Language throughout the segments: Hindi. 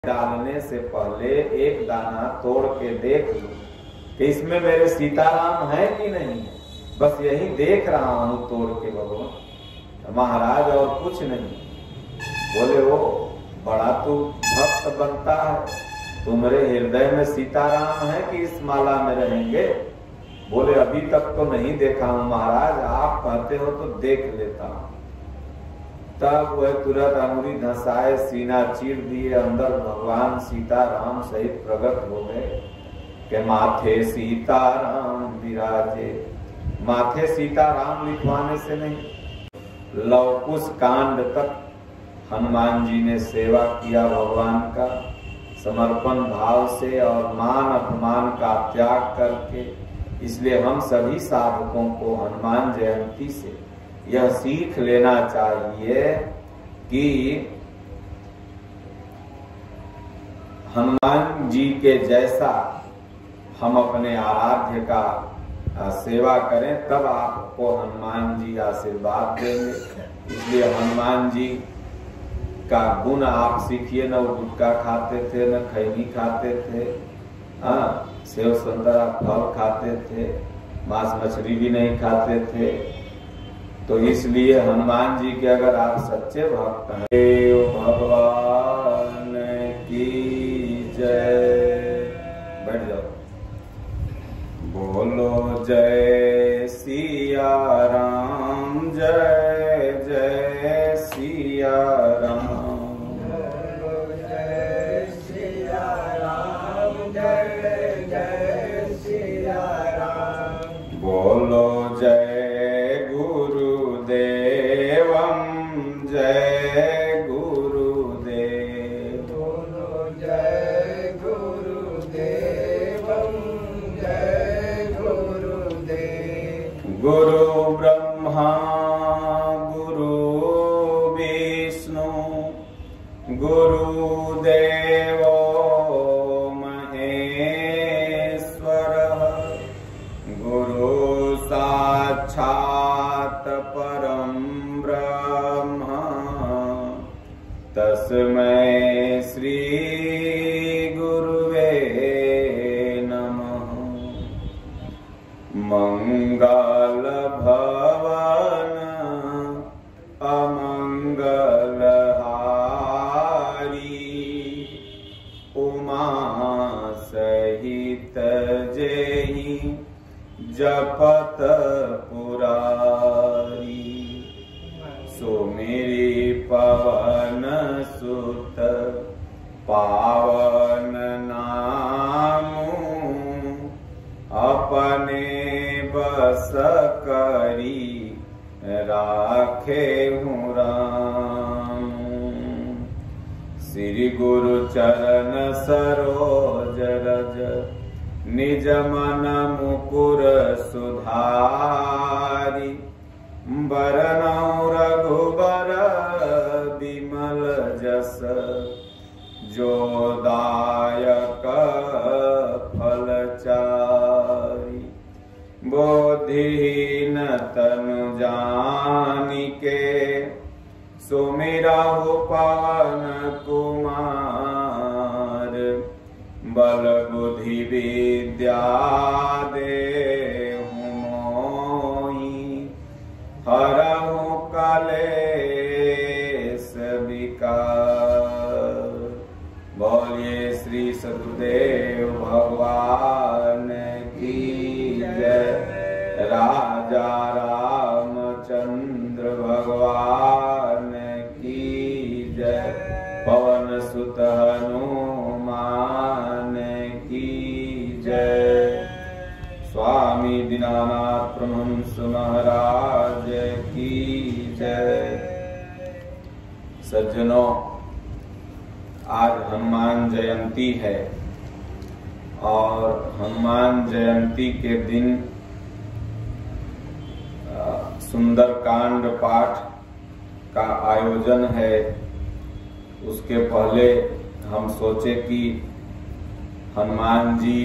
डालने से पहले एक दाना तोड़ के देख लो कि इसमें मेरे सीताराम है कि नहीं है। बस यही देख रहा हूँ तोड़ के भगवान महाराज, और कुछ नहीं। बोले वो बड़ा तू भक्त बनता है, तुम्हारे हृदय में सीताराम है कि इस माला में रहेंगे। बोले अभी तक तो नहीं देखा हूँ महाराज, आप कहते हो तो देख लेता हूँ। तब वह तुरंत अंगुली धंसाए, सीना चीर दिए, अंदर भगवान सीताराम सहित प्रकट हो गए कि माथे सीताराम विराजे। माथे सीताराम लिखवाने से नहीं, लवकुश कांड तक हनुमान जी ने सेवा किया भगवान का समर्पण भाव से और मान अपमान का त्याग करके। इसलिए हम सभी साधकों को हनुमान जयंती से यह सीख लेना चाहिए कि हनुमान जी के जैसा हम अपने आराध्य का सेवा करें, तब आपको हनुमान जी आशीर्वाद देंगे। इसलिए हनुमान जी का गुण आप सीखिए। न वो गुटखा खाते थे, न खैनी खाते थे, सेव संतरा फल खाते थे, मांस मछली भी नहीं खाते थे। तो इसलिए हनुमान जी के अगर आप सच्चे भक्त हैं, देव भगवान की जय। बैठ जाओ। बोलो जय सिया राम, जय जय सिया राम। बोलो जय सिया राम, जय जय सिया राम। बोलो जय जय गुरुदेव। बोलो जय गुरुदेव, जय गुरुदेव। गुरु ब्रह्मा गुरु विष्णु गुरुदेव महेश्वर, गुरु साक्षात परम ब्रह्म, तस्मै श्री गुरुवे नमः। मंगल भवन अमंगल हारी, उमा सहित जेहि जपत पुरारी। सुमिरि पवन सुत पावन नामु, अपने बस करी राखे हूँ राम। श्री गुरु चरण सरोज रज, निज मन मुकुर सुधारी। बरनौ रघुबर विमल जस, जो दायक फल चारि। बोधिहीन तनु जानिके, सुमिरहु पवन कुमार। बल बुद्धि विद्या देहु मोहि, हरहु कलेश विकार। बोलिए श्री सतगुरुदेव भगवान की जय। राजा रामचंद्र भगवान की जय। पवन सुत हनुमान की जय। स्वामी दीनानाथ परमहंस महाराज की जय। सज्जनों, आज हनुमान जयंती है और हनुमान जयंती के दिन सुंदर कांड पाठ का आयोजन है। उसके पहले हम सोचे कि हनुमान जी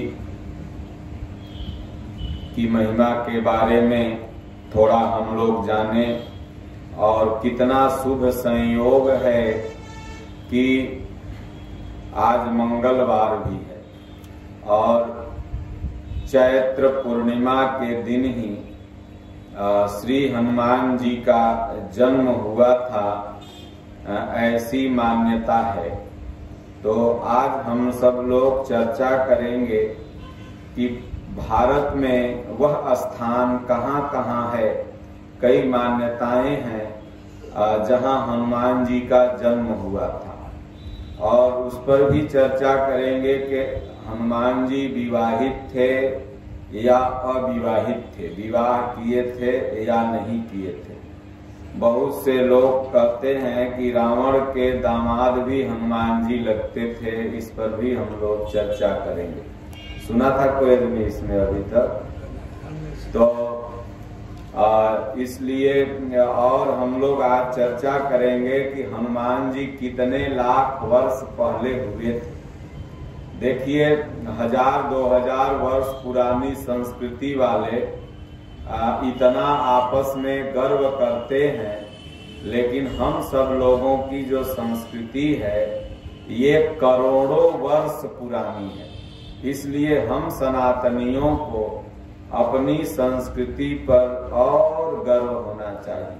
की महिमा के बारे में थोड़ा हम लोग जाने और कितना शुभ संयोग है कि आज मंगलवार भी है और चैत्र पूर्णिमा के दिन ही श्री हनुमान जी का जन्म हुआ था, ऐसी मान्यता है। तो आज हम सब लोग चर्चा करेंगे कि भारत में वह स्थान कहाँ कहाँ है। कई मान्यताएं हैं जहाँ हनुमान जी का जन्म हुआ था और उस पर भी चर्चा करेंगे कि हनुमान जी विवाहित थे या अविवाहित थे, विवाह किए थे या नहीं किए थे। बहुत से लोग कहते हैं कि रावण के दामाद भी हनुमान जी लगते थे, इस पर भी हम लोग चर्चा करेंगे। सुना था कोई आदमी इसमें अभी तक? तो इसलिए और हम लोग आज चर्चा करेंगे कि हनुमान जी कितने लाख वर्ष पहले हुए थे। देखिए 1000-2000 वर्ष पुरानी संस्कृति वाले इतना आपस में गर्व करते हैं, लेकिन हम सब लोगों की जो संस्कृति है ये करोड़ों वर्ष पुरानी है। इसलिए हम सनातनियों को अपनी संस्कृति पर और गर्व होना चाहिए।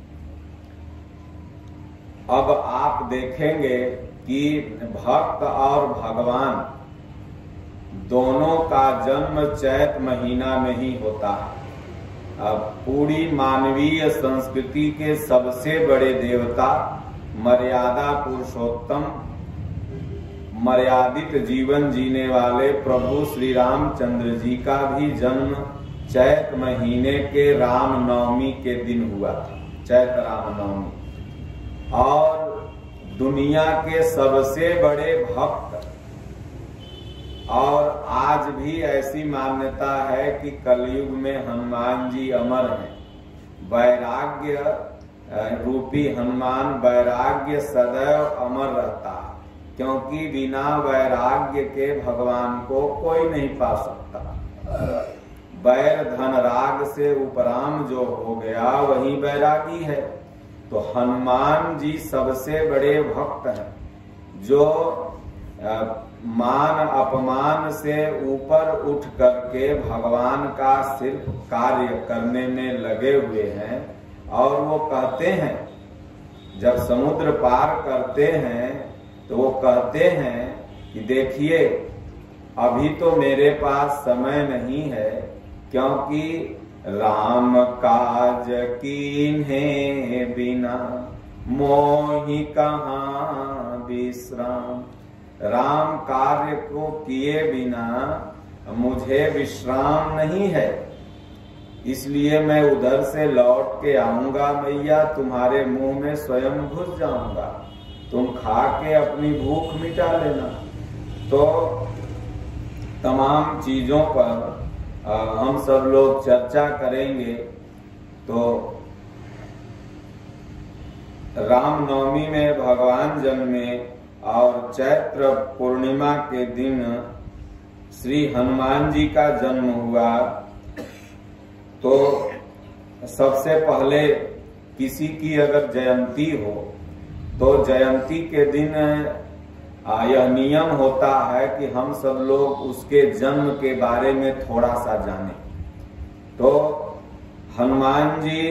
अब आप देखेंगे कि भक्त और भगवान दोनों का जन्म चैत महीना में ही होता है। अब पूरी मानवीय संस्कृति के सबसे बड़े देवता, मर्यादा पुरुषोत्तम, मर्यादित जीवन जीने वाले प्रभु श्री रामचंद्र जी का भी जन्म चैत महीने के रामनवमी के दिन हुआ था, चैत रामनवमी। और दुनिया के सबसे बड़े भक्त, और आज भी ऐसी मान्यता है कि कलयुग में हनुमान जी अमर हैं। वैराग्य रूपी हनुमान वैराग्य सदैव अमर रहता है, क्योंकि बिना वैराग्य के भगवान को कोई नहीं पा सकता। वैर धन राग से उपराम जो हो गया वही वैरागी है। तो हनुमान जी सबसे बड़े भक्त हैं, जो मान अपमान से ऊपर उठ करके भगवान का सिर्फ कार्य करने में लगे हुए हैं। और वो कहते हैं, जब समुद्र पार करते हैं तो वो कहते हैं कि देखिए अभी तो मेरे पास समय नहीं है, क्योंकि राम काज कीन्हे बिना मोहि कहाँ विश्राम। राम कार्य को किए बिना मुझे विश्राम नहीं है, इसलिए मैं उधर से लौट के आऊंगा मैया, तुम्हारे मुंह में स्वयं घुस जाऊंगा, तुम खा के अपनी भूख मिटा लेना। तो तमाम चीजों पर हम सब लोग चर्चा करेंगे। तो रामनवमी में भगवान जन्मे और चैत्र पूर्णिमा के दिन श्री हनुमान जी का जन्म हुआ। तो सबसे पहले किसी की अगर जयंती हो तो जयंती के दिन यह नियम होता है कि हम सब लोग उसके जन्म के बारे में थोड़ा सा जानें। तो हनुमान जी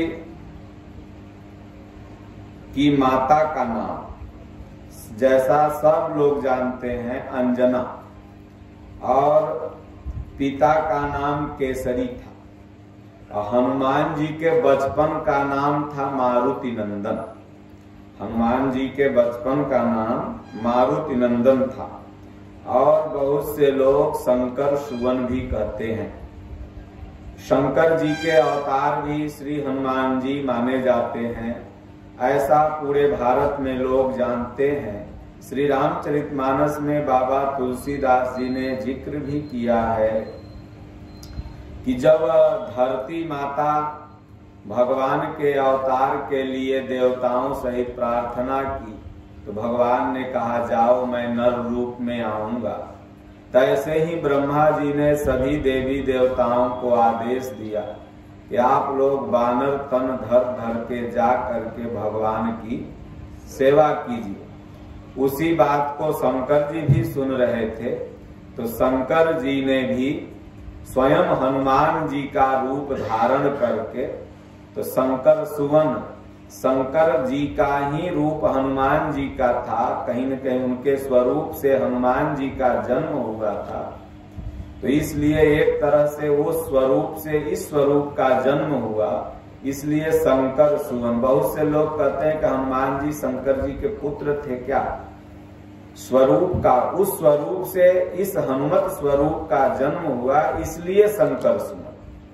की माता का नाम जैसा सब लोग जानते हैं अंजना, और पिता का नाम केसरी था। हनुमान जी के बचपन का नाम था मारुति नंदन। हनुमान जी के बचपन का नाम मारुति नंदन था। और बहुत से लोग शंकर सुवन भी कहते हैं। शंकर जी के अवतार भी श्री हनुमान जी माने जाते हैं, ऐसा पूरे भारत में लोग जानते हैं। श्री रामचरितमानस में बाबा तुलसीदास जी ने जिक्र भी किया है कि जब धरती माता भगवान के अवतार के लिए देवताओं सहित प्रार्थना की तो भगवान ने कहा जाओ मैं नर रूप में आऊंगा। तैसे ही ब्रह्मा जी ने सभी देवी देवताओं को आदेश दिया कि आप लोग बानर तन धर धर के जा करके भगवान की सेवा कीजिए। उसी बात को शंकर जी भी सुन रहे थे। तो शंकर जी ने भी स्वयं हनुमान जी का रूप धारण करके, तो शंकर सुवन, शंकर जी का ही रूप हनुमान जी का था। कहीं न कहीं उनके स्वरूप से हनुमान जी का जन्म हुआ था। तो इसलिए एक तरह से वो स्वरूप से इस स्वरूप का जन्म हुआ, इसलिए शंकर सुवन। बहुत से लोग कहते हैं कि हनुमान जी शंकर जी के पुत्र थे। क्या स्वरूप का, उस स्वरूप से इस हनुमत स्वरूप का जन्म हुआ, इसलिए शंकर सुवन।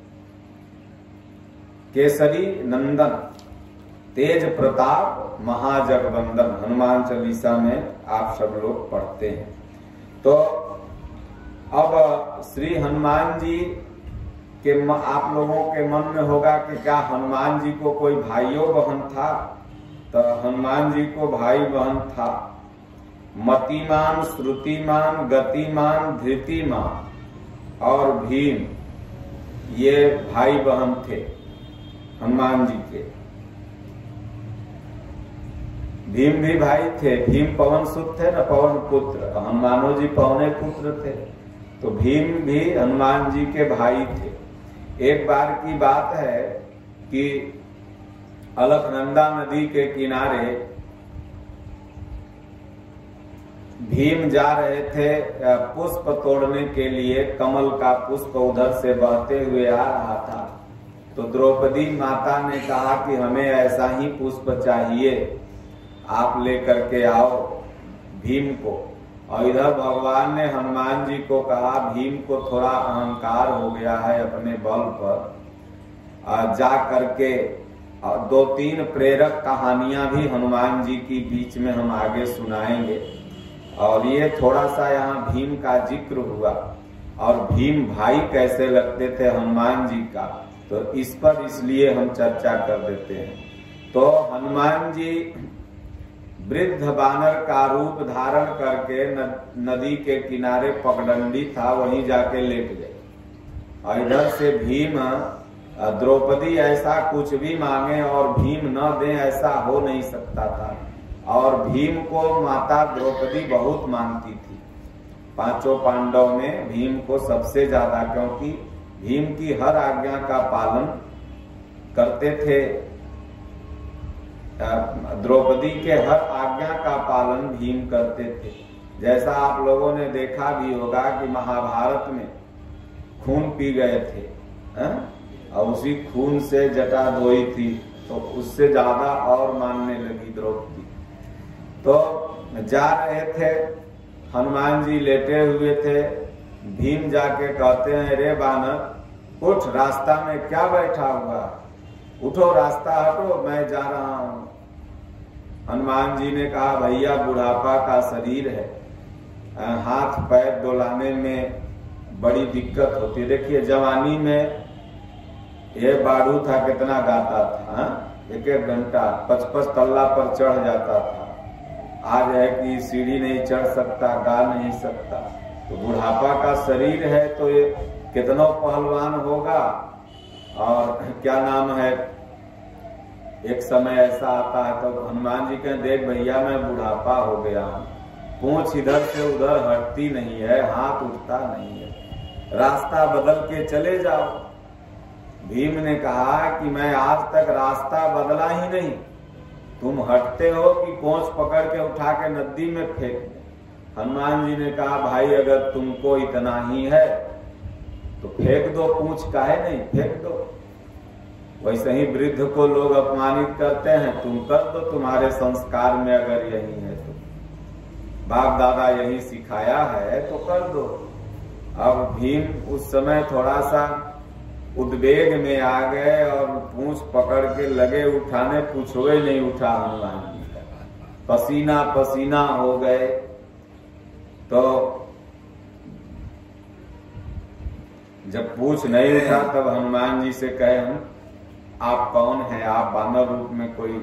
केसरी नंदन, तेज प्रताप, महाजगवंदन, हनुमान चालीसा में आप सब लोग पढ़ते हैं। तो अब श्री हनुमान जी के आप लोगों के मन में होगा कि क्या हनुमान जी को कोई भाइयों बहन था? तो हनुमान जी को भाई बहन था। मतिमान, श्रुतिमान, गतिमान, धृतिमान और भीम, ये भाई बहन थे हनुमान जी के। भीम भी भाई थे। भीम पवन सुत थे न, पवन पुत्र। हनुमानो जी पवने पुत्र थे। तो भीम भी हनुमान जी के भाई थे। एक बार की बात है कि अलकनंदा नदी के किनारे भीम जा रहे थे पुष्प तोड़ने के लिए। कमल का पुष्प उधर से बहते हुए आ रहा था। तो द्रौपदी माता ने कहा कि हमें ऐसा ही पुष्प चाहिए, आप लेकर के आओ भीम को। और इधर भगवान ने हनुमान जी को कहा, भीम को थोड़ा अहंकार हो गया है अपने बल पर, जा करके 2-3 प्रेरक कहानियां भी हनुमान जी की बीच में हम आगे सुनाएंगे। और ये थोड़ा सा यहाँ भीम का जिक्र हुआ, और भीम भाई कैसे लगते थे हनुमान जी का, तो इस पर इसलिए हम चर्चा कर देते हैं। तो हनुमान जी वृद्ध बानर का रूप धारण करके नदी के किनारे पगडंडी था, वहीं जाके लेट गए। और इधर से भीम, द्रौपदी ऐसा कुछ भी मांगे और भीम न दे, ऐसा हो नहीं सकता था। और भीम को माता द्रौपदी बहुत मानती थी। 5 पांडव में भीम को सबसे ज्यादा, क्योंकि भीम की हर आज्ञा का पालन करते थे। द्रौपदी के हर आज्ञा का पालन भीम करते थे। जैसा आप लोगों ने देखा भी होगा कि महाभारत में खून पी गए थे, और उसी खून से जटा धोई थी, तो उससे ज्यादा और मानने लगी द्रौपदी। तो जा रहे थे, हनुमान जी लेटे हुए थे। भीम जाके कहते हैं, रे बानर उठ, रास्ता में क्या बैठा हुआ, उठो, रास्ता हटो, मैं जा रहा हूं। हनुमान जी ने कहा, भैया बुढ़ापा का शरीर है, हाथ पैर डोलाने में बड़ी दिक्कत होती है। देखिए जवानी में ये बाड़ू था, कितना गाता था, 1-1 घंटा 55 तल्ला पर चढ़ जाता था। आज है कि सीढ़ी नहीं चढ़ सकता, गा नहीं सकता। तो बुढ़ापा का शरीर है, तो ये कितना पहलवान होगा। और क्या नाम है, एक समय ऐसा आता है तो हनुमान जी कहें, देख भैया मैं बुढ़ापा हो गया हूँ, पूंछ इधर से उधर हटती नहीं है, हाथ उठता नहीं है, रास्ता बदल के चले जाओ। भीम ने कहा कि मैं आज तक रास्ता बदला ही नहीं, तुम हटते हो कि पूंछ पकड़ के उठा के नदी में फेंक दे। हनुमान जी ने कहा, भाई अगर तुमको इतना ही है तो फेंक दो, पूंछ काहे नहीं, फेंक दो। वैसे ही वृद्ध को लोग अपमानित करते हैं, तुम कर दो, तुम्हारे संस्कार में अगर यही है तो, बाप दादा यही सिखाया है तो कर दो। अब भीम उस समय थोड़ा सा उद्वेग में आ गए और पूंछ पकड़ के लगे उठाने, पूछवे नहीं उठा हनुमान जी का, पसीना पसीना हो गए। तो जब पूछ नहीं उठा तब हनुमान जी से कहे, हम आप कौन हैं, आप बानर रूप में कोई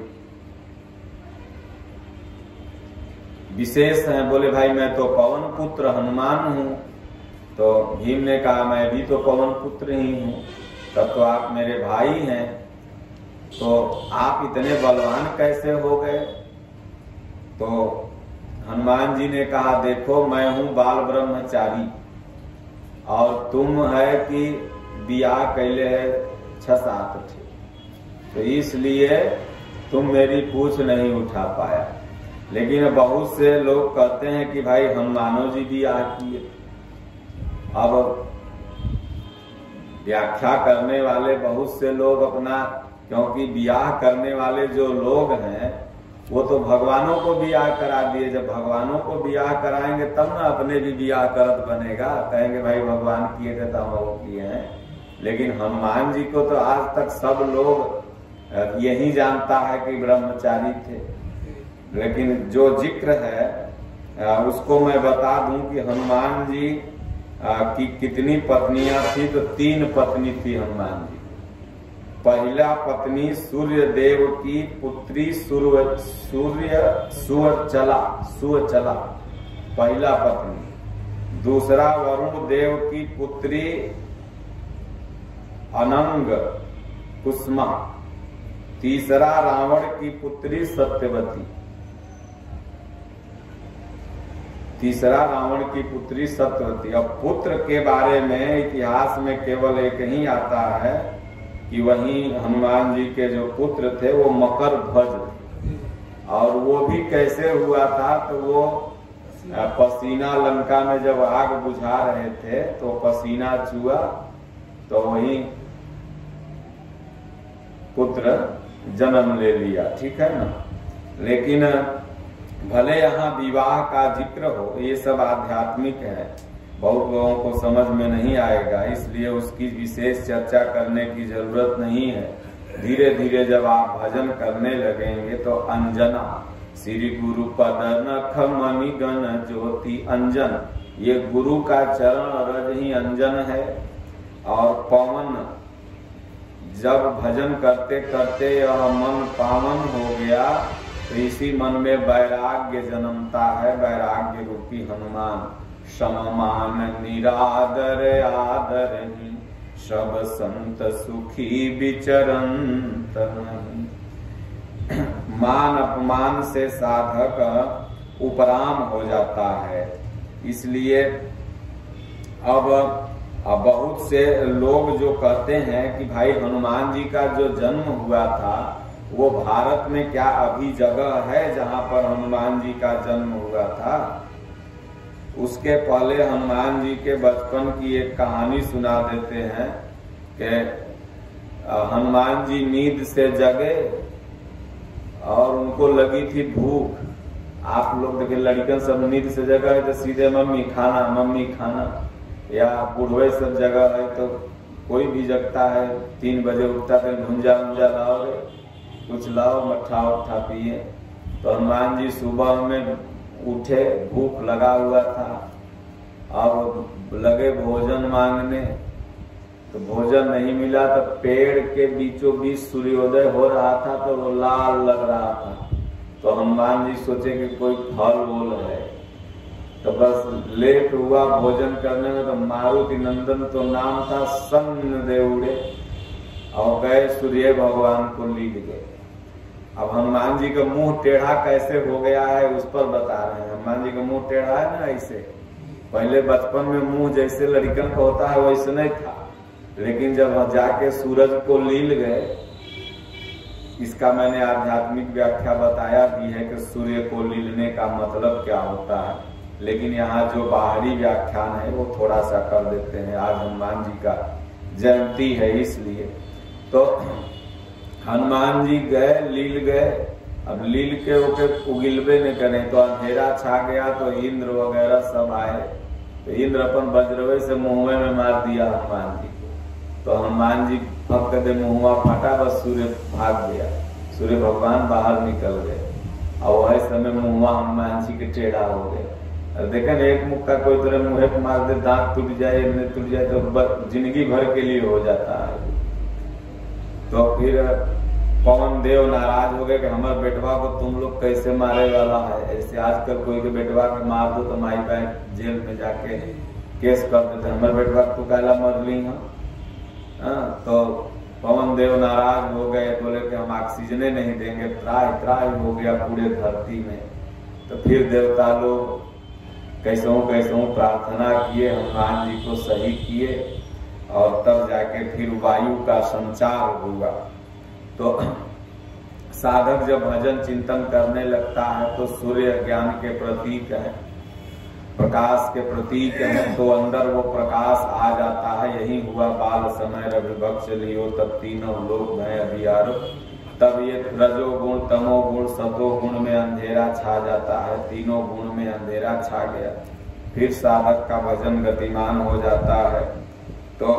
विशेष हैं? बोले भाई मैं तो पवन पुत्र हनुमान हूं। तो भीम ने कहा, मैं भी तो पवन पुत्र ही हूं, तब तो आप मेरे भाई हैं, तो आप इतने बलवान कैसे हो गए? तो हनुमान जी ने कहा देखो मैं हूं बाल ब्रह्मचारी और तुम है कि बियाह कैले है 6-7 थे, तो इसलिए तुम मेरी पूछ नहीं उठा पाया। लेकिन बहुत से लोग कहते हैं कि भाई हनुमानो जी बियाह किए। अब व्याख्या करने वाले बहुत से लोग अपना, क्योंकि बियाह करने वाले जो लोग हैं वो तो भगवानों को बियाह करा दिए। जब भगवानों को बियाह कराएंगे तब ना अपने भी बियाह करत बनेगा, कहेंगे भाई भगवान किए थे तो हम वो किए हैं। लेकिन हनुमान जी को तो आज तक सब लोग यही जानता है कि ब्रह्मचारी थे। लेकिन जो जिक्र है उसको मैं बता दूं कि हनुमान जी की कितनी पत्नियां थी, तो 3 पत्नी थी हनुमान जी। पहला पत्नी सूर्य देव की पुत्री सुवचला पहला पत्नी। दूसरा वरुण देव की पुत्री अनंग कुसुमा। तीसरा रावण की पुत्री सत्यवती। अब पुत्र के बारे में इतिहास में केवल एक ही आता है कि वहीं हनुमान जी के जो पुत्र थे वो मकर ध्वज थे। और वो भी कैसे हुआ था, तो वो पसीना लंका में जब आग बुझा रहे थे तो पसीना चुआ, तो वही पुत्र जन्म ले लिया। ठीक है ना। लेकिन भले यहाँ विवाह का जिक्र हो, ये सब आध्यात्मिक है, बहुत लोगों को समझ में नहीं आएगा, इसलिए उसकी विशेष चर्चा करने की जरूरत नहीं है। धीरे धीरे जब आप भजन करने लगेंगे तो अंजना श्री गुरु पद नख मणि गण ज्योति अंजन, ये गुरु का चरण रज ही अंजन है। और पवन, जब भजन करते करते यह मन पावन हो गया तो इसी मन में वैराग्य जन्मता है, वैराग्य रूपी हनुमान। सममान निरादर आदर सब संत सुखी विचरंत। मान अपमान से साधक उपराम हो जाता है। इसलिए अब बहुत से लोग जो कहते हैं कि भाई हनुमान जी का जो जन्म हुआ था वो भारत में क्या अभी जगह है जहां पर हनुमान जी का जन्म हुआ था। उसके पहले हनुमान जी के बचपन की एक कहानी सुना देते हैं कि हनुमान जी नींद से जगे और उनको लगी थी भूख। आप लोग देखिए लड़कियां सब नींद से जगा है तो सीधे मम्मी खाना, मम्मी खाना, या बुढ़वे सब जगह है तो कोई भी जगता है 3 बजे उठता है भुंजा भुंजा लाओ रे, कुछ लाओ, मट्ठा उठा पिए। तो हनुमान जी सुबह में उठे, भूख लगा हुआ था, अब लगे भोजन मांगने, तो भोजन नहीं मिला तो पेड़ के बीचों बीच सूर्योदय हो रहा था तो वो लाल लग रहा था। तो हनुमान जी सोचे कि कोई फल वोल है, तो बस लेट हुआ भोजन करने में, तो मारुति नंदन तो नाम था, सन्न दे उड़े और गए सूर्य भगवान को लीड गए। अब हनुमान जी का मुंह टेढ़ा कैसे हो गया है उस पर बता रहे हैं। हनुमान जी का मुंह टेढ़ा है ना ऐसे, पहले बचपन में मुंह जैसे लड़कन का होता है वैसे नहीं था, लेकिन जब जाके सूरज को लील गए, इसका मैंने आध्यात्मिक व्याख्या बताया भी है कि सूर्य को लीलने का मतलब क्या होता है, लेकिन यहाँ जो बाहरी व्याख्यान है वो थोड़ा सा कर देते हैं। आज हनुमान जी का जयंती है इसलिए। तो हनुमान जी गए, लील गए। अब लील के ओके उगिलबे न करें तो अंधेरा छा गया, तो इंद्र वगैरह सब आए, तो इंद्र अपन वज्रवे से मुंहवे में मार दिया हनुमान जी को। तो हनुमान जी फक दे मुंहवा फटा, बस सूर्य भाग गया, सूर्य भगवान बाहर निकल गए और वही समय मुंहवा हनुमान जी के टेढ़ा हो गए। देखें एक मुक्का कोई तरह मुंह पे मार दे, दांत टूट जाए, टूट जाए तो जिंदगी भर के लिए हो जाता है। तो फिर पवन देव नाराज हो गए कि हमारे बेटवा को तुम लोग कैसे मारे वाला है, ऐसे आजकल कोई के बेटवा के मार दो तो माई बहन जेल में जाके केस कर देते, हमारे बेटवा को काला मर ली है। तो पवन देव नाराज हो गए, बोले कि हम ऑक्सीजन नहीं देंगे, त्राही त्राही हो गया पूरे धरती में। तो फिर देवता लोग कैसों कैसों प्रार्थना किए, हनुमान जी को सही किए और तब जाके फिर वायु का संचार हुआ। तो साधक जब भजन चिंतन करने लगता है तो सूर्य ज्ञान के प्रतीक है, प्रकाश के प्रतीक है, तो अंदर वो प्रकाश आ जाता है। यही हुआ बाल समय रघुभक्त लियो तब तीनों लोग भय अभियारो। तब ये रजोगुण तमोगुण सतोगुण में अंधेरा छा जाता है, तीनों गुण में अंधेरा छा गया, फिर साधक का भजन गतिमान हो जाता है। तो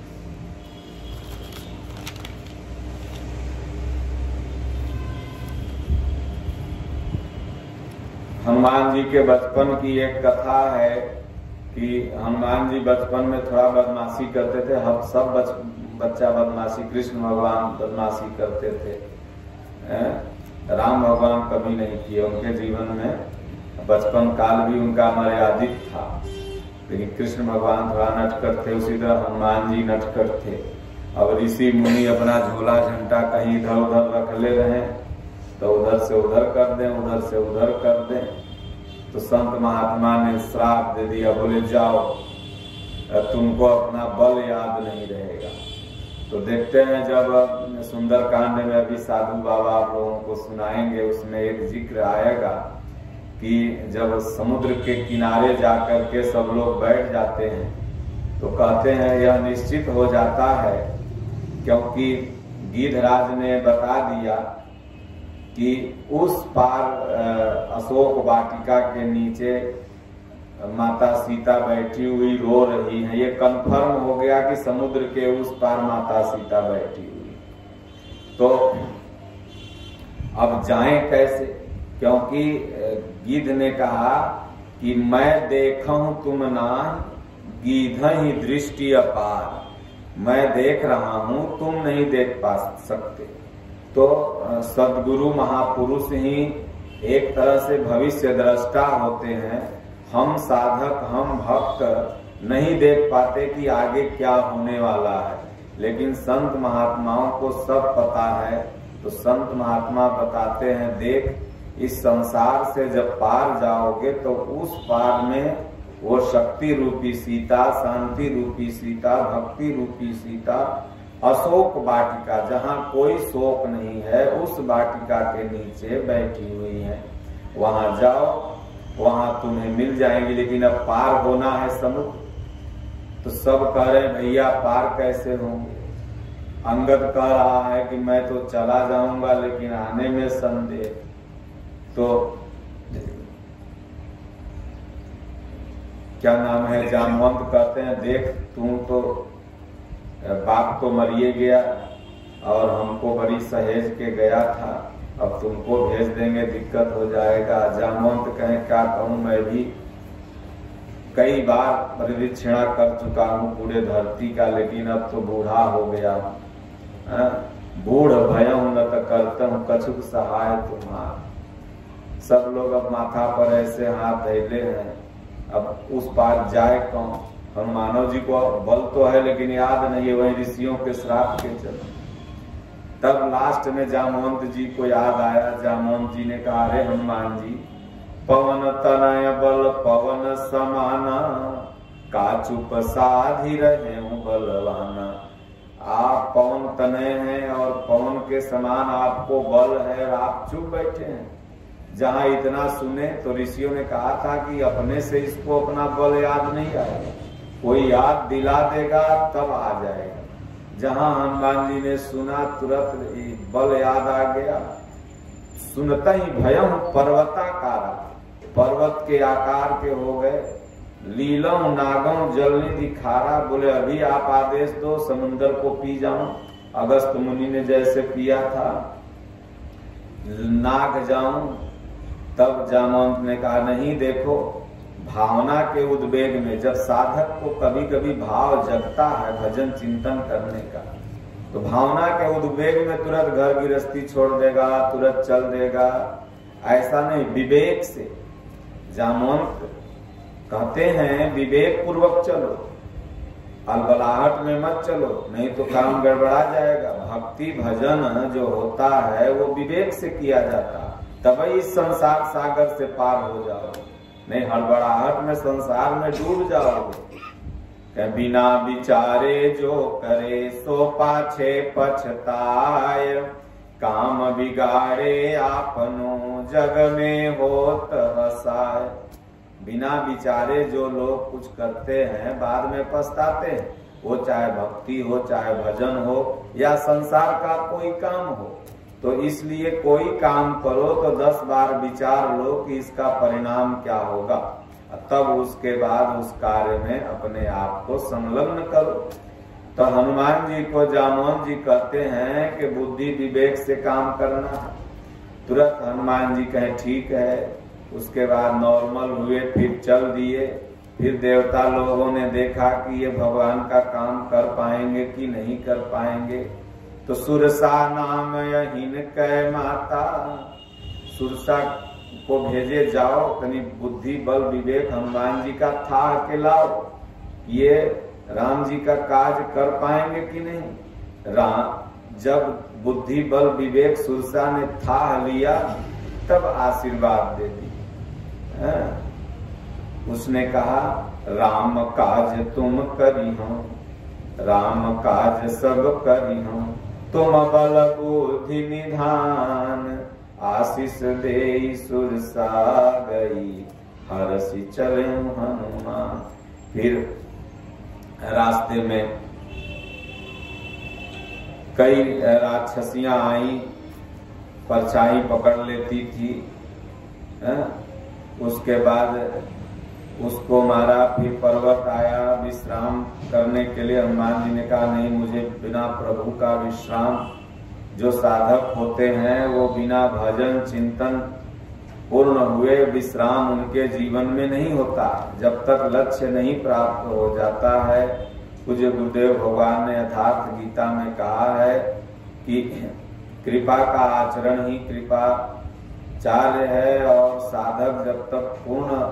हनुमान जी के बचपन की एक कथा है कि हनुमान जी बचपन में थोड़ा बदमाशी करते थे। हम सब बच्चा बदमाशी, कृष्ण भगवान बदमाशी करते थे, राम भगवान कभी नहीं किए। उनके जीवन में बचपन काल भी उनका मर्यादित था, लेकिन कृष्ण भगवान थोड़ा नटखट थे, उसी तरह हनुमान जी नटखट थे। अब ऋषि मुनि अपना झोला झंटा कहीं इधर उधर रख ले रहे, तो उधर से उधर कर दें, उधर से उधर कर दें। तो संत महात्मा ने श्राप दे दिया, बोले जाओ, तुमको अपना बल याद नहीं रहेगा। तो देखते हैं जब सुंदर कांड में अभी साधु बाबा आप लोगों को सुनाएंगे, उसमें एक जिक्र आएगा कि जब समुद्र के किनारे जाकर के सब लोग बैठ जाते हैं तो कहते हैं यह निश्चित हो जाता है, क्योंकि गिद्धराज ने बता दिया कि उस पार अशोक वाटिका के नीचे माता सीता बैठी हुई रो रही है। ये कंफर्म हो गया कि समुद्र के उस पार माता सीता बैठी हुई। तो अब जाएं कैसे, क्योंकि गिद्ध ने कहा कि मैं देखूं तुम ना, गिद्ध ही दृष्टि अपार, मैं देख रहा हूं तुम नहीं देख पा सकते। तो सद्गुरु महापुरुष ही एक तरह से भविष्य दृष्टा होते हैं। हम साधक, हम भक्त नहीं देख पाते कि आगे क्या होने वाला है, लेकिन संत महात्माओं को सब पता है। तो संत महात्मा बताते हैं, देख इस संसार से जब पार जाओगे तो उस पार में वो शक्ति रूपी सीता, शांति रूपी सीता, भक्ति रूपी सीता, अशोक वाटिका जहाँ कोई शोक नहीं है, उस वाटिका के नीचे बैठी हुई है। वहां जाओ, वहां तुम्हें मिल जाएंगी। लेकिन अब पार होना है समुद्र। तो सब कह रहे हैं भैया पार कैसे होंगे। अंगद कह रहा है कि मैं तो चला जाऊंगा लेकिन आने में संदेह। तो क्या नाम है, जामवंत कहते हैं देख तू तो बाप तो मरिए गया और हमको बड़ी सहेज के गया था, अब तुमको भेज देंगे दिक्कत हो जाएगा। जामवंत कहें क्या कहूं, मैं भी कई बार परिवीक्षणा कर चुका हूं पूरे धरती का, लेकिन अब तो बूढ़ा हो गया। बूढ़ भयं न करतम कछुक सहाय तुम्हार। सब लोग अब माथा पर ऐसे हाथ धैले हैं, अब उस पार जाए कौन। हनुमानव जी को बल तो है लेकिन याद नहीं है, वही ऋषियों के श्राप के चलते। तब लास्ट में जामवंत जी को याद आया। जामवंत जी ने कहा, अरे हनुमान जी, पवन तनय बल पवन समाना, काचुप साधि रहे हूं बलवाना। आप पवन तनय हैं और पवन के समान आपको बल है और आप चुप बैठे हैं। जहां इतना सुने तो ऋषियों ने कहा था कि अपने से इसको अपना बल याद नहीं आएगा, कोई याद दिला देगा तब आ जाएगा। जहां हनुमान जी ने सुना तुरंत बल याद आ गया। सुनता ही भयं पर्वताकारा, पर्वत के आकार के हो गए। लीलम नागम जलनिधि खारा, बोले अभी आप आदेश दो समुन्दर को पी जाऊं। अगस्त मुनि ने जैसे पिया था, नाग जाऊं। तब जामवंत ने कहा नहीं, देखो भावना के उद्वेग में जब साधक को कभी कभी भाव जगता है भजन चिंतन करने का, तो भावना के उद्वेग में तुरंत घर गृहस्थी छोड़ देगा, तुरंत चल देगा, ऐसा नहीं, विवेक से। जामवंत कहते हैं विवेक पूर्वक चलो, अलबलाहट में मत चलो, नहीं तो काम गड़बड़ा जाएगा। भक्ति भजन जो होता है वो विवेक से किया जाता है। तभी इस संसार सागर से पार हो जाओ, नहीं हड़बड़ाहट में संसार में डूब जाओगे। बिना विचारे जो करे सो पाछे पछताय, काम बिगाड़े आपनो जग में होत हसाय। बिना विचारे जो लोग कुछ करते हैं बाद में पछताते हैं, वो चाहे भक्ति हो, चाहे भजन हो, या संसार का कोई काम हो। तो इसलिए कोई काम करो तो 10 बार विचार लो कि इसका परिणाम क्या होगा, तब उसके बाद उस कार्य में अपने आप को संलग्न करो। तो हनुमान जी को जामोहन जी कहते हैं कि बुद्धि विवेक से काम करना है। तुरंत हनुमान जी कहे ठीक है। उसके बाद नॉर्मल हुए, फिर चल दिए। फिर देवता लोगों ने देखा कि ये भगवान का काम कर पाएंगे कि नहीं कर पाएंगे। तो सुरसा नाम यहीन कै माता, सुरसा को भेजे जाओ, तनी बुद्धि बल विवेक हनुमान जी का था के लाओ, ये राम जी का काज कर पाएंगे कि नहीं। जब बुद्धि बल विवेक सुरसा ने था लिया तब आशीर्वाद दे दी। उसने कहा राम काज तुम करी हो, राम काज सब करी हो, तुम बल बुद्धि निधान, आशीष दे सुरसा गई, हरसि चले हनुमान। फिर रास्ते में कई राक्षसियां आई, परछाई पकड़ लेती थी। उसके बाद उसको मारा। फिर पर्वत आया विश्राम करने के लिए। हनुमान जी ने कहा नहीं, मुझे बिना प्रभु का विश्राम, जो साधक होते हैं वो बिना भजन चिंतन पूर्ण हुए विश्राम उनके जीवन में नहीं होता, जब तक लक्ष्य नहीं प्राप्त हो जाता है। पूज्य गुरुदेव भगवान ने यथार्थ गीता में कहा है कि कृपा का आचरण ही कृपा चार्य है, और साधक जब तक पूर्ण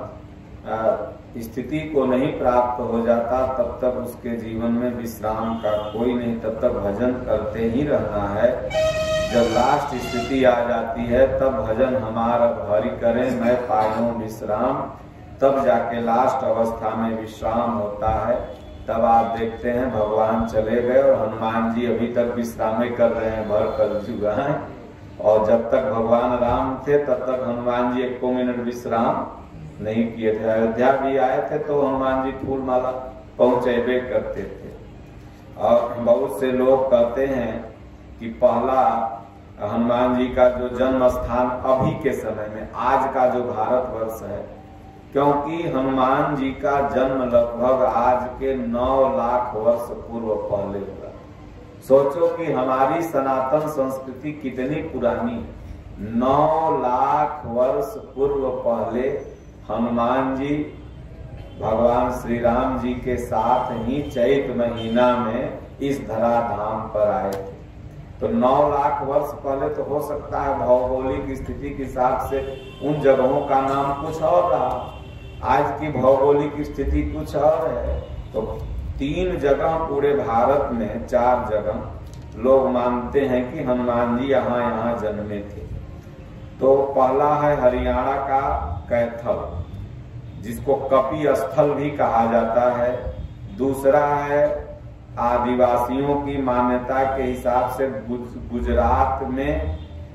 स्थिति को नहीं प्राप्त हो जाता तब तक उसके जीवन में विश्राम का कोई नहीं, तब तक भजन करते ही रहना है। जब लास्ट स्थिति आ जाती है तब भजन हमारा हरि करे मैं पायूं विश्राम, तब जाके लास्ट अवस्था में विश्राम होता है। तब आप देखते हैं भगवान चले गए और हनुमान जी अभी तक विश्राम कर रहे हैं, भर कर चुका है। और जब तक भगवान राम थे तब तक हनुमान जी 1 मिनट विश्राम नहीं किए थे। अयोध्या भी आए थे तो हनुमान जी फूल माला पहुंचेबे करते थे। और बहुत से लोग कहते हैं कि पहला हनुमान जी का जो जन्म स्थान अभी के समय में, आज का जो भारतवर्ष है, क्योंकि हनुमान जी का जन्म लगभग आज के 9 लाख वर्ष पूर्व पहले हुआ। सोचो कि हमारी सनातन संस्कृति कितनी पुरानी है। 9 लाख वर्ष पूर्व पहले हनुमान जी भगवान श्री राम जी के साथ ही चैत महीना में इस धराधाम पर आए थे। तो 9 लाख वर्ष पहले तो हो सकता है भौगोलिक स्थिति के हिसाब से उन जगहों का नाम कुछ और रहा, आज की भौगोलिक स्थिति कुछ और है। तो 3 जगह पूरे भारत में, 4 जगह लोग मानते हैं कि हनुमान जी यहाँ जन्मे थे। तो पहला है हरियाणा का कैथल, जिसको कपि स्थल भी कहा जाता है। दूसरा है आदिवासियों की मान्यता के हिसाब से गुजरात में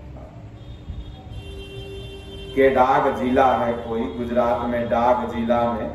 के डाग जिला है कोई, गुजरात में डाग जिला में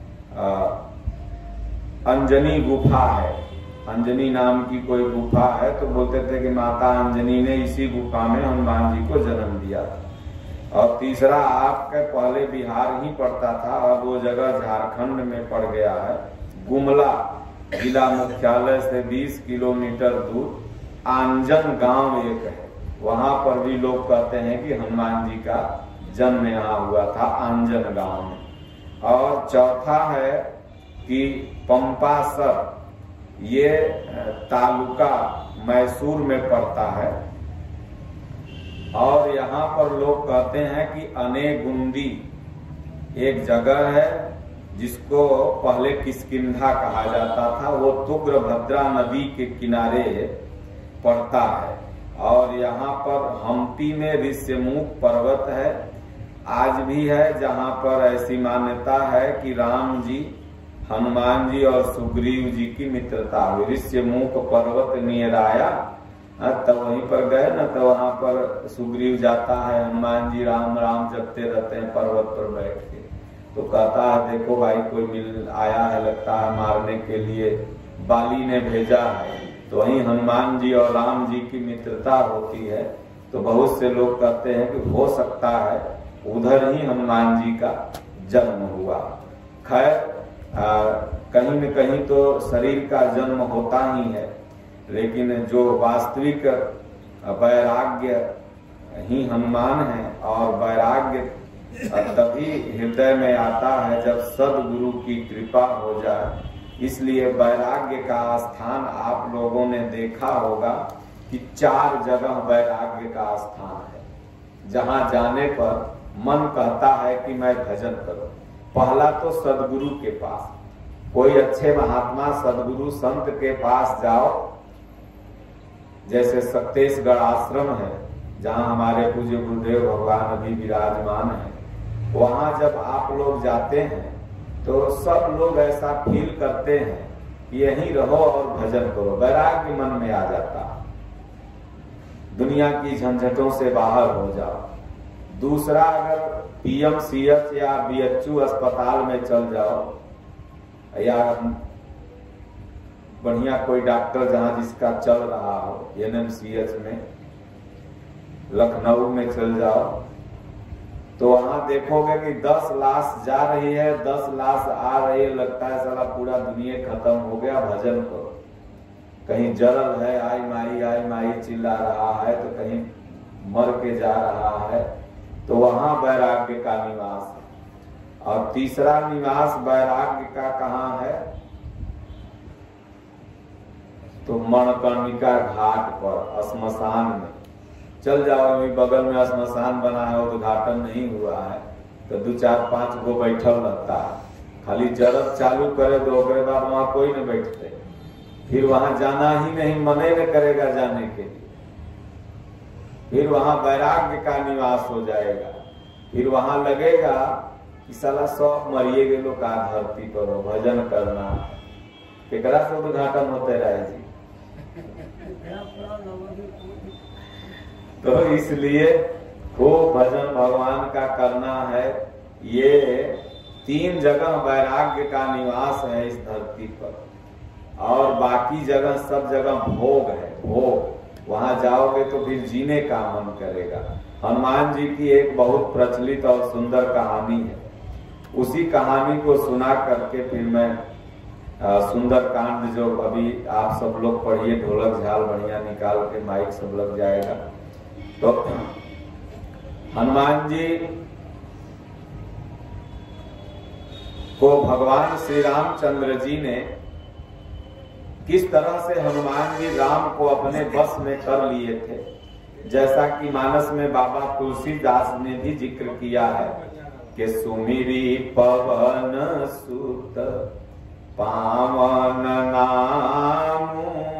अंजनी गुफा है, अंजनी नाम की कोई गुफा है। तो बोलते थे कि माता अंजनी ने इसी गुफा में हनुमान जी को जन्म दिया था। और तीसरा आपके पहले बिहार ही पड़ता था, अब वो जगह झारखंड में पड़ गया है। गुमला जिला मुख्यालय से 20 किलोमीटर दूर आंजन गांव एक है, वहां पर भी लोग कहते हैं कि हनुमान जी का जन्म यहाँ हुआ था, आंजन गांव में। और चौथा है कि पंपासर, ये तालुका मैसूर में पड़ता है। और यहाँ पर लोग कहते हैं कि अनेगुंदी एक जगह है जिसको पहले किष्किंधा कहा जाता था, वो तुंगभद्रा नदी के किनारे पड़ता है। और यहाँ पर हम्पी में ऋष्यमुख पर्वत है, आज भी है, जहाँ पर ऐसी मान्यता है कि राम जी, हनुमान जी और सुग्रीव जी की मित्रता हुई। ऋष्यमुख पर्वत नियराया, तब वहीं पर गए ना, तो वहां पर सुग्रीव जाता है, हनुमान जी राम राम जपते रहते हैं पर्वत पर बैठ के। तो कहता है देखो भाई कोई मिल आया है, लगता है मारने के लिए, बाली ने भेजा है। तो वहीं हनुमान जी और राम जी की मित्रता होती है। तो बहुत से लोग कहते हैं कि हो सकता है उधर ही हनुमान जी का जन्म हुआ। खैर कहीं न कहीं तो शरीर का जन्म होता ही है, लेकिन जो वास्तविक वैराग्य ही हनुमान है, और वैराग्य तभी हृदय में आता है जब सदगुरु की कृपा हो जाए। इसलिए वैराग्य का स्थान आप लोगों ने देखा होगा कि 4 जगह वैराग्य का स्थान है, जहां जाने पर मन कहता है कि मैं भजन करूं। पहला तो सदगुरु के पास, कोई अच्छे महात्मा सदगुरु संत के पास जाओ, जैसे सत्तेशगढ़ आश्रम है जहां हमारे पूज्य गुरुदेव भगवान अभी विराजमान है। वहां जब आप लोग जाते हैं तो सब लोग ऐसा फील करते हैं कि यहीं रहो और भजन करो, वैराग्य मन में आ जाता, दुनिया की झंझटों से बाहर हो जाओ। दूसरा, अगर पीएमसीएच या बीएचयू अस्पताल में चल जाओ, या बढ़िया कोई डॉक्टर जहां जिसका चल रहा हो, एनएमसीएच में, लखनऊ में चल जाओ, तो वहां देखोगे कि 10 लाश जा रही है, 10 लाश आ रही है, लगता है साला पूरा दुनिया खत्म हो गया, भजन करो। कहीं जरल है, आई माई चिल्ला रहा है, तो कहीं मर के जा रहा है, तो वहां वैराग्य का निवास है। और तीसरा निवास वैराग्य का कहाँ है, तो मणिकर्णिका घाट पर श्मशान में चल जाओ। अभी बगल में श्मशान बना है, उद्घाटन नहीं हुआ है, तो 2-4-5 गो बैठल रहता है, खाली जरब चालू करे तो उसके बाद वहां कोई न बैठते, फिर वहां जाना ही नहीं, मने न करेगा जाने के लिए। फिर वहां वैराग्य का निवास हो जाएगा। फिर वहां लगेगा कि साला सब मरिए गेलो का धरती पर हो, भजन करना केकरा से उद्घाटन होते रहे जी। तो इसलिए खूब भजन भगवान का करना है। ये 3 जगह वैराग्य का निवास है इस धरती पर, और बाकी जगह सब जगह भोग है, भोग। वहां जाओगे तो फिर जीने का मन करेगा। हनुमान जी की एक बहुत प्रचलित और सुंदर कहानी है, उसी कहानी को सुना करके फिर मैं सुंदर कांड जो अभी आप सब लोग पढ़िए, ढोलक झाल बढ़िया निकाल के माइक सब लग जाएगा। तो हनुमान जी को भगवान श्री रामचंद्र जी ने किस तरह से हनुमान जी राम को अपने बस में कर लिए थे, जैसा कि मानस में बाबा तुलसीदास ने भी जिक्र किया है कि सुमिरी पवन सुत पावन नामू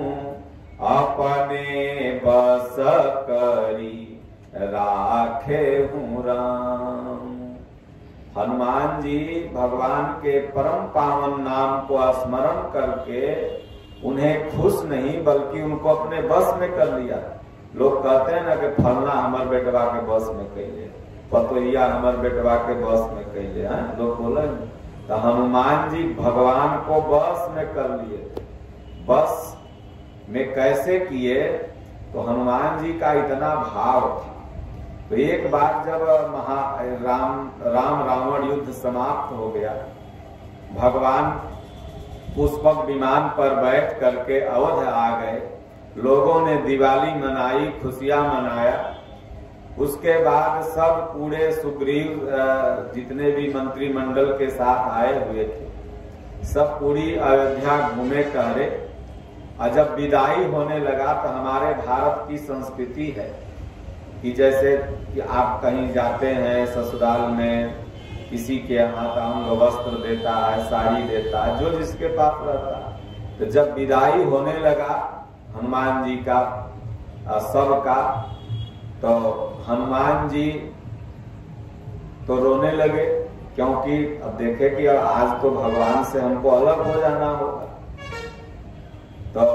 अपने बस करी राखे हूँ राम। हनुमान जी भगवान के परम पावन नाम को स्मरण करके उन्हें खुश नहीं बल्कि उनको अपने बस में कर लिया। लोग कहते हैं ना कि फलना हमारे बेटवा के बस में कैले, पतोहिया हमारे बेटवा के बस में कैले, लोग बोले। तो हनुमान जी भगवान को बस में कर लिए। बस में कैसे किए, तो हनुमान जी का इतना भाव था। तो एक बार जब राम रावण युद्ध समाप्त हो गया, भगवान पुष्पक विमान पर बैठ करके अवध आ गए, लोगों ने दिवाली मनाई, खुशियां मनाया। उसके बाद सब पूरे सुग्रीव जितने भी मंत्रिमंडल के साथ आए हुए थे, सब पूरी अयोध्या घूमे टहरे। और जब विदाई होने लगा तो हमारे भारत की संस्कृति है कि जैसे कि आप कहीं जाते हैं ससुराल में, किसी के यहाँ अंग वस्त्र देता है, साड़ी देता है, जो जिसके पास रहता है। तो जब विदाई होने लगा हनुमान जी का, सबका। तो हनुमान जी तो रोने लगे, क्योंकि अब देखे कि आज तो भगवान से हमको अलग हो जाना होगा। तो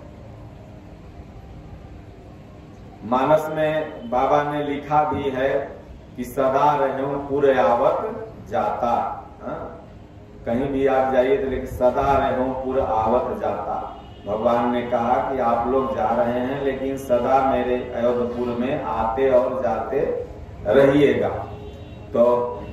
मानस में बाबा ने लिखा भी है कि सदा रहूं पूरे आवत जाता। कहीं भी आप जाइए तो लेकिन सदा रहूं पूरे आवत जाता। भगवान ने कहा कि आप लोग जा रहे हैं लेकिन सदा मेरे अयोध्यपुर में आते और जाते रहिएगा। तो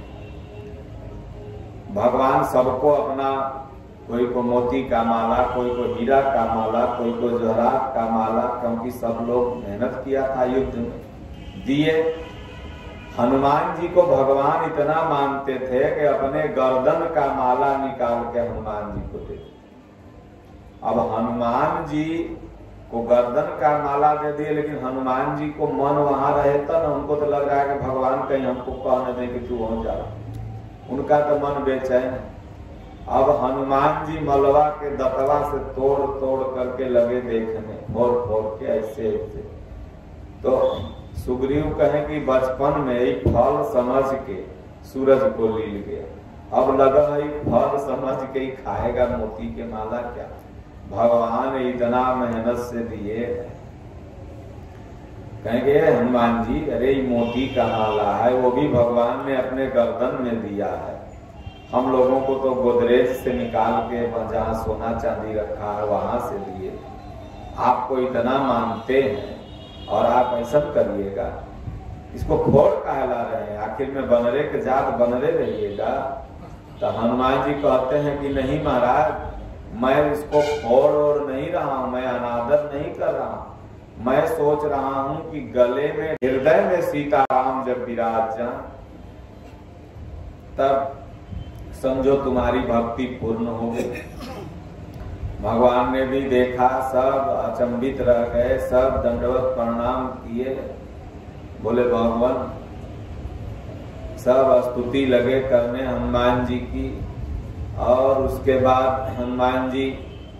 भगवान सबको अपना, कोई को मोती का माला, कोई को हीरा का माला, कोई को जवाहरात का माला, क्योंकि सब लोग मेहनत किया था युद्ध में, दिए। हनुमान जी को भगवान इतना मानते थे कि अपने गर्दन का माला निकाल के हनुमान जी को दे। अब हनुमान जी को गर्दन का माला दे दिए, लेकिन हनुमान जी को मन वहां रहता ना, उनको तो लग रहा है कि भगवान कहीं हमको कहने दे कि तू हो जा। उनका तो मन बेचैन है। अब हनुमान जी मलवा के दतवा से तोड़ तोड़ करके लगे देखने, फोड़ फोड़ के ऐसे ऐसे। तो सुग्रीव कहे कि बचपन में ही फल समझ के सूरज को लील गया, अब लगा है फल समझ के ही खाएगा मोती के माला क्या। भगवान इतना मेहनत से दिए। कहेंगे हनुमान जी, अरे ये मोती का माला है, वो भी भगवान ने अपने गर्दन में दिया है। हम लोगों को तो गोदरेज से निकाल के जहाँ सोना चांदी रखा है वहां से दिए। आपको इतना मानते हैं और आप ऐसा करिएगा, इसको फोड़ कहला रहे हैं, आखिर में बनरे के जात बनरे रहिएगा। तो हनुमान जी कहते हैं कि नहीं महाराज, मैं इसको फोड़ और नहीं रहा हूं, मैं अनादर नहीं कर रहा हूं। मैं सोच रहा हूं कि गले में, हृदय में सीताराम जब विराज जाएं तब समझो तुम्हारी भक्ति पूर्ण हो गई। भगवान ने भी देखा, सब अचंभित रह गए, सब दंडवत प्रणाम किए, बोले भगवान, सब स्तुति लगे करने हनुमान जी की। और उसके बाद हनुमान जी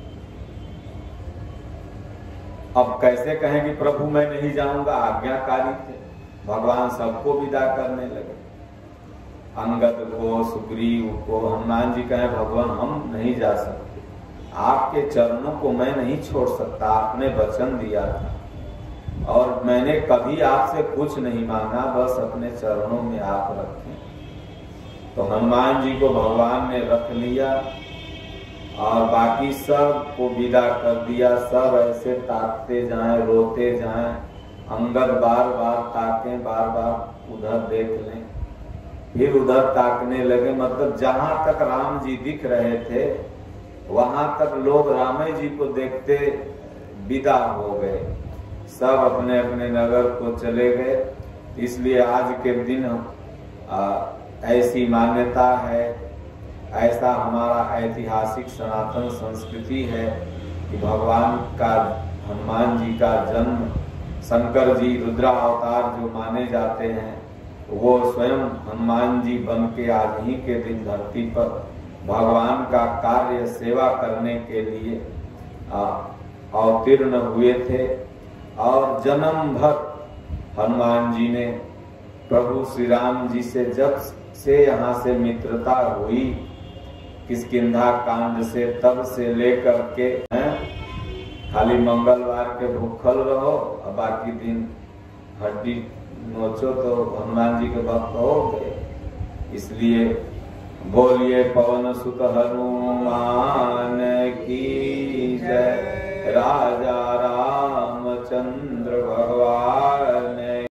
अब कैसे कहें कि प्रभु मैं नहीं जाऊंगा, आज्ञाकारी थे। भगवान सबको विदा करने लगे, अंगद को, सुग्रीव को। हनुमान जी कहे भगवान हम नहीं जा सकते, आपके चरणों को मैं नहीं छोड़ सकता, आपने वचन दिया था और मैंने कभी आपसे कुछ नहीं मांगा, बस अपने चरणों में आप रखें। तो हनुमान जी को भगवान ने रख लिया और बाकी सब को विदा कर दिया। सब ऐसे ताकते जाएं, रोते जाएं। अंगद बार बार ताके, बार बार उधर देख लें, फिर उधर ताकने लगे। मतलब जहां तक राम जी दिख रहे थे वहां तक लोग रामे जी को देखते विदा हो गए, सब अपने अपने नगर को चले गए। इसलिए आज के दिन ऐसी मान्यता है, ऐसा हमारा ऐतिहासिक सनातन संस्कृति है कि भगवान का, हनुमान जी का जन्म, शंकर जी रुद्रा अवतार जो माने जाते हैं, वो स्वयं हनुमान जी बन के आज ही के दिन धरती पर भगवान का कार्य सेवा करने के लिए अवतीर्ण हुए थे। और जन्म भर हनुमान जी ने प्रभु श्री राम जी से जब से यहाँ से मित्रता हुई, किष्किंधा कांड से, तब से लेकर के खाली मंगलवार के भूखल रहो और बाकी दिन हड्डी नोचो तो हनुमान जी के भक्त हो गए। इसलिए बोलिए पवन सुत हनुमान की जय, राजा रामचंद्र भगवान